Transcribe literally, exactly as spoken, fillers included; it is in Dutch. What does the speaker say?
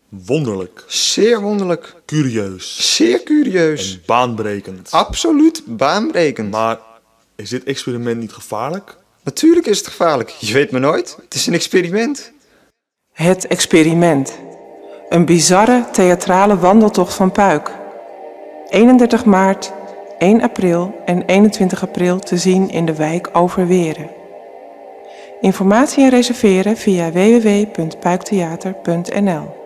Wonderlijk. Zeer wonderlijk. Curieus. Zeer curieus. En baanbrekend. Absoluut baanbrekend. Maar is dit experiment niet gevaarlijk? Natuurlijk is het gevaarlijk. Je weet maar nooit. Het is een experiment. Het experiment. Een bizarre theatrale wandeltocht van Puik. eenendertig maart, één april en eenentwintig april te zien in de wijk Overweren. Informatie en reserveren via w w w punt puiktheater punt n l.